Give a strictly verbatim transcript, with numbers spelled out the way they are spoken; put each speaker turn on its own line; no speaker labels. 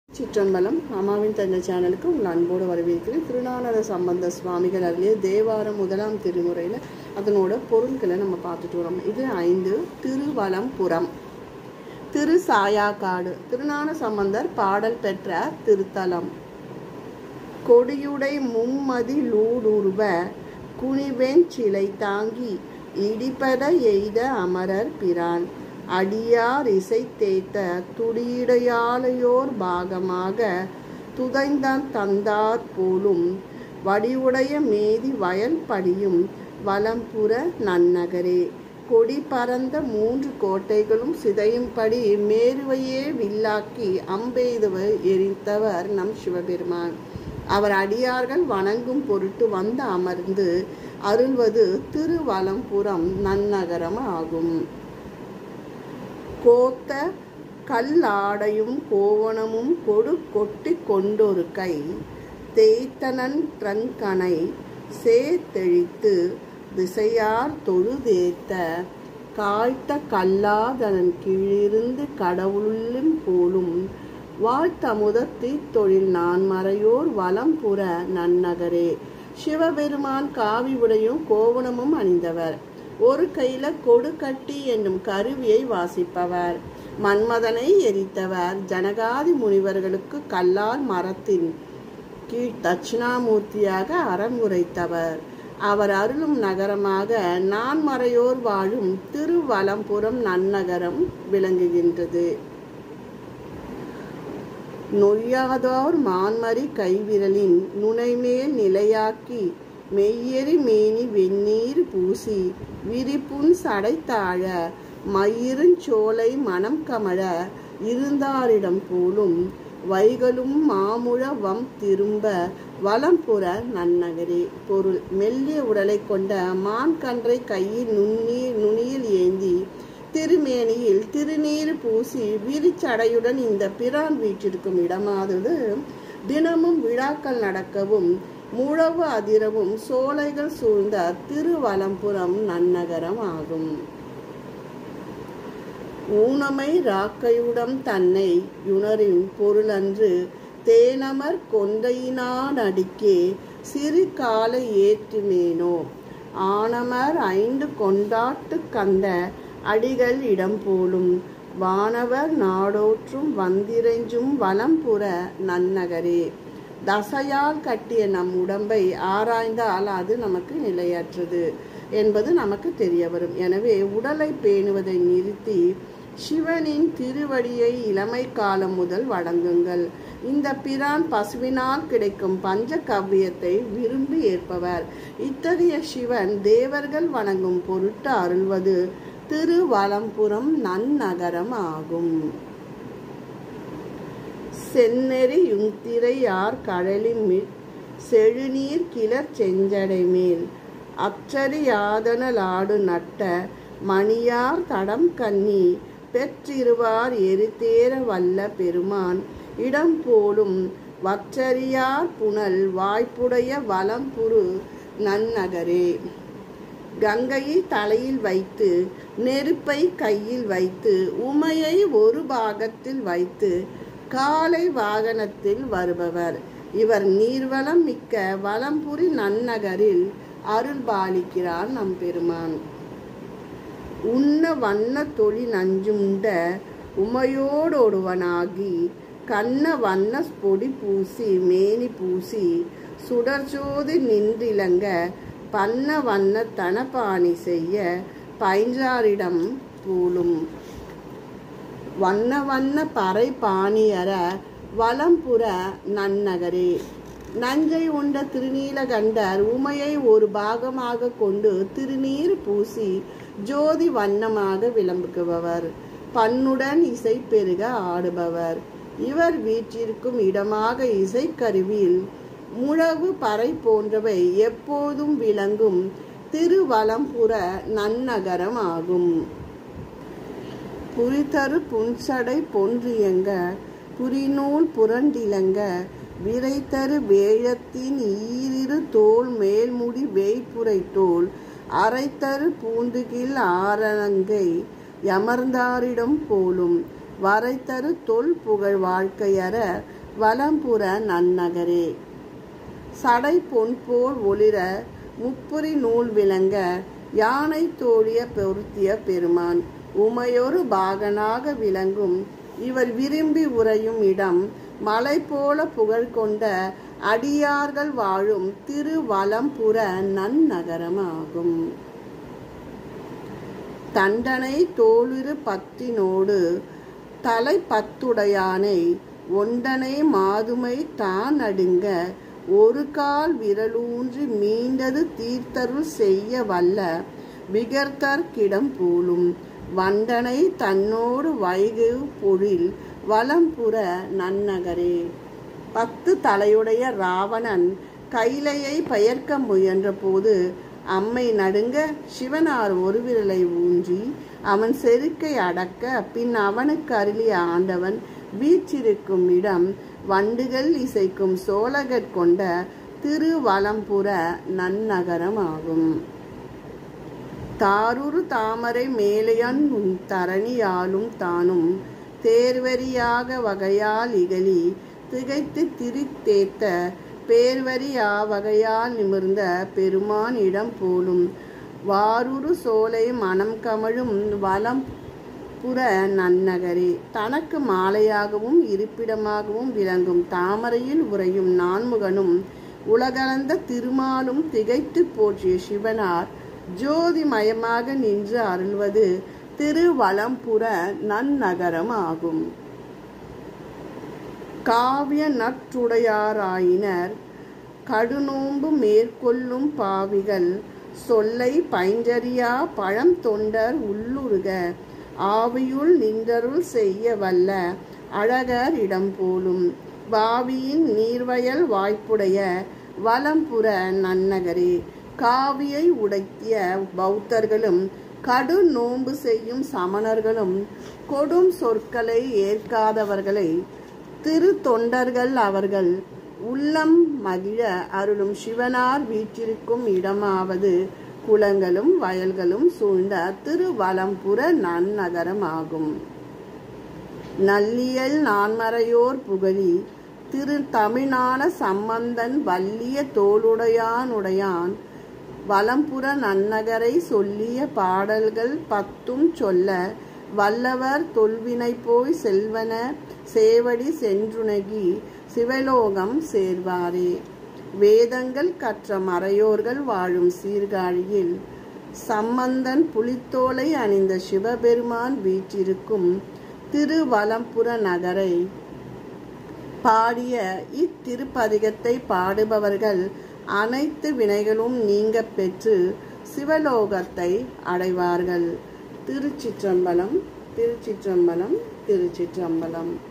சிற்றம்பலம் அம்மாவின் தந்தை சேனலுக்கு உங்கள் அன்போடு வரவேற்கிறேன். திருஞான சம்பந்த சுவாமிகள் அருளிய தேவாரம் முதலாம் திருமுறையில் அதனோட பொருள்களை நம்ம பார்த்துட்டு வரோம். இது ஐந்து. திருவலம்புரம். திரு சாயாக்காடு திருஞான சம்பந்தர் பாடல் பெற்ற திருத்தலம். கொடியுடை மும்மதிலூடுருவ குனிவெண் சிலை தாங்கி இடிபட எய்த அமரர் பிரான் அடியார் இசை தேத்த துடியுடையாளையோர் பாகமாக துதைந்தான் தந்தார் போலும் வடிவுடைய மேதி வயல் படியும் வலம்புற நன்னகரே. கொடி பறந்த மூன்று கோட்டைகளும் சிதையும்படி மேருவையே வில்லாக்கி அம்பெய்தவர் எரித்தவர் நம் சிவபெருமான். அவர் அடியார்கள் வணங்கும் பொருட்டு வந்து அமர்ந்து அருள்வது திருவலம்புரம் நன்னகரம் ஆகும். கோத்த கல்லாடையும் கோவணமும் கொடு கொட்டி கொண்டொரு கை தேய்த்தனன் ட்ரங்கனை சேத்தெழித்து திசையார் தொழுதேத்த காய்த்த கல்லாதனன் கீழிருந்து கடவுளும் போலும் வாழ்த்தமுத தீத்தொழில் நான் மறையோர் வலம்புற நன்னகரே. சிவபெருமான் காவி உடையும் கோவணமும் அணிந்தவர். ஒரு கையில கொடுக்கட்டி என்னும் கருவியை வாசிப்பவர். மன்மதனை எரித்தவர். ஜனகாதி முனிவர்களுக்கு கல்லால் மரத்தின் கீழ் தட்சிணாமூர்த்தியாக அறமுறைத்தவர். அவர் அருளும் நகரமாக நான் மறையோர் வாழும் திருவலம்புரம் நன்னகரம் விளங்குகின்றது. நொய்யாதோர் மான்மரி கைவிரலின் நுனைமேல் நிலையாக்கி மெய்யெறி மேனி வெந்நீர் பூசி விரிப்புண் சடைத்தாழ மயிருஞ்சோலை மனம் கமழ இருந்தாரிடம் போலும் வைகளும் மாமுழ வம் திரும்ப வலம்புற நன்னகரே. பொருள்: மெல்லிய உடலை கொண்ட மான் கன்றை கையில் நுண்ணீர் நுனியில் ஏந்தி திருமேனியில் திருநீர் பூசி விரிச்சடையுடன் இந்த பிரான் வீற்றிருக்கும் இடமானது தினமும் விழாக்கள் நடக்கவும் முழவு அதிரவும் சோலைகள் சூழ்ந்த திருவலம்புரம் நன்னகரம் ஆகும். ஊனமை ராக்கையுடம் தன்னை யுணரின் பொருளன்று தேனமர் கொண்டையினான் அடிக்கே சிறு காலை ஏற்றுமேனோ ஆனமர் ஐந்து கொண்டாட்டு கந்த அடிகள் இடம் போலும் வானவர் நாடோற்றும் வந்திரைஞ்சும் வலம்புற நன்னகரே. தசையால் கட்டிய நம் உடம்பை ஆராய்ந்தால் அது நமக்கு நிலையற்றது என்பது நமக்கு தெரிய வரும். எனவே உடலை பேணுவதை நிறுத்தி சிவனின் திருவடியை இளமை காலம் முதல் வணங்குங்கள். இந்த பிரான் பசுவினால் கிடைக்கும் பஞ்ச கவ்வியத்தை விரும்பி ஏற்பவர். இத்தகைய சிவன் தேவர்கள் வணங்கும் பொருட்டு அருள்வது திருவலம்புரம் நன்னகரம் ஆகும். செந்நெறி யுந்திரை யார் கடலின் மிட் செழுநீர் கிளர் செஞ்சடை மேல் அற்றறி யாதனலாடு நட்ட மணியார் தடம் கண்ணி பெற்றிருவார் எரித்தேர வல்ல பெருமான் இடம் போலும் வற்றறியார் புனல் வாய்ப்புடைய வலம்புரு நன்னகரே. கங்கையை தலையில் வைத்து நெருப்பை கையில் வைத்து உமையை ஒரு பாகத்தில் வைத்து காலை வாகனத்தில் வருபவர். இவர் நீர்வளம் மிக்க வலம்புரி நன்னகரில் அருள் பாலிக்கிறார் நம் பெருமான். உண்ண வண்ண தொழி நஞ்சுண்ட உமையோடொருவனாகி கண்ண வண்ண பொடி பூசி மேனி பூசி சுடர்ஜோதி நின்றிலங்க பன்ன வண்ண தனபாணி செய்ய பைஞ்சாரிடம் போலும் வண்ண வண்ண பறை பாணியர வலம்புற நன்னகரே. நஞ்சை உண்ட திருநீலகண்டர் உமையை ஒரு பாகமாக கொண்டு திருநீர் பூசி ஜோதி வண்ணமாக விளம்புபவர். பண்ணுடன் இசை பெருக ஆடுபவர். இவர் வீற்றிருக்கும் இடமாக இசைக்கருவியில் முழவு பறை போன்றவை எப்போதும் விளங்கும் திருவலம்புற நன்னகரம் ஆகும். புரிதரு புன்சடை பொன்றியங்க புரிநூல் புரண்டிலங்க விரைத்தரு வேழத்தின் ஈரிரு தோல் மேல்முடி வேய்ப்புரை தோல் அரைத்தரு பூண்டுகில் ஆரணங்கை யமர்ந்தாரிடம் போலும் வரைத்தரு தொல் புகழ் வாழ்க்கையற வலம்புற நன்னகரே. சடை பொன் போல் ஒளிர முப்புரி நூல் விளங்க யானை தோழிய பொருத்திய பெருமான் உமையொரு பாகனாக விளங்கும் இவர் விரும்பி உறையும் இடம் மலை போல புகழ் கொண்ட அடியார்கள் வாழும் திருவலம்புற நன்னகரமாகும். தண்டனை தோளிரு பத்தினோடு தலை பத்துடையானை ஒண்டனை மாதுமை தான் அடுங்க ஒரு கால் விரலூன்றி மீண்டது தீர்த்தருள் செய்ய வல்ல விகர்த்தர்க்கிடம் போலும் வண்டனை தன்னோடு வைகு பொழில் வலம்புற நன்னகரே. பத்து தலையுடைய ராவணன் கைலையை பெயர்க்க முயன்ற போது அம்மை நடுங்க சிவனார் ஒரு விரலை ஊன்றி அவன் செருக்கை அடக்க பின் அவனுக்கு அருளிய ஆண்டவன் வீற்றிருக்கும் இடம் வண்டுகள் இசைக்கும் சோழகற் கொண்ட திருவலம்புற நன்னகரமாகும். தாருரு தாமரை மேலையன் உன் தரணியாலும் தானும் தேர்வரியாக வகையால் இகழி திகைத்து திரித்தேத்த பேர்வரியா வகையால் நிமிர்ந்த பெருமான் இடம் போலும் வாருரு சோலை மனம் கமழும் வலம்புற நன்னகரே. தனக்கு மாலையாகவும் இருப்பிடமாகவும் விளங்கும் தாமரையில் உறையும் நான்முகனும் உலகளந்த திருமாலும் திகைத்து போற்றிய சிவனார் ஜோதிமயமாக நின்று அருள்வது திருவலம்புற நன்னகரம் ஆகும். காவிய நற்றுடையாராயினர் கடுநோம்பு மேற்கொள்ளும் பாவிகள் சொல்லை பைஞ்சரியா பழம் தொண்டர் உள்ளுருக ஆவியுள் நின்றருள் செய்ய வல்ல அழகர் இடம் போலும் வாவியின் நீர்வயல் வாய்ப்புடைய வலம்புற நன்னகரே. காவியை உடைத்திய பௌத்தர்களும் கடு நோன்பு செய்யும் சமணர்களும் கொடும் சொற்களை ஏற்காதவர்களை திரு தொண்டர்கள் அவர்கள் உள்ளம் மகிழ அருளும் சிவனார் வீற்றிருக்கும் இடமாவது குளங்களும் வயல்களும் சூழ்ந்த திருவலம்புற நன்னகரம் ஆகும். நல்லியல் நான்மறையோர் புகழி திரு தமிழ்நான சம்பந்தன் வல்லிய தோளுடையானுடையான் வலம்புற நன்னகரை சொல்லிய பாடல்கள் பத்தும் சொல்ல வல்லவர் தொல்வினை போய் செல்வன சேவடி சென்றுணகி சிவலோகம் சேர்வாரே. வேதங்கள் கற்ற மறையோர்கள் வாழும் சீர்காழியில் சம்பந்தன் புலித்தோலை அணிந்த சிவபெருமான் வீற்றிருக்கும் திருவலம்புற நகரை பாடிய இத்திருப்பதிகத்தை பாடுபவர்கள் அனைத்து வினைகளும் நீங்க பெற்று சிவலோகத்தை அடைவார்கள். திருச்சிற்றம்பலம், திருச்சிற்றம்பலம், திருச்சிற்றம்பலம்.